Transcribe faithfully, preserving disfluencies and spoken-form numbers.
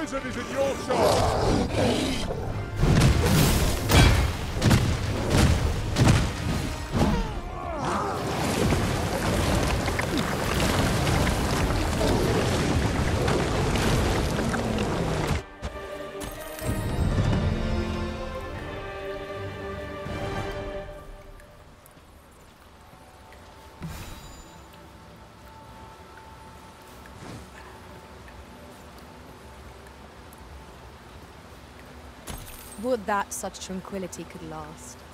wizard is in your charge! Would that such tranquility could last.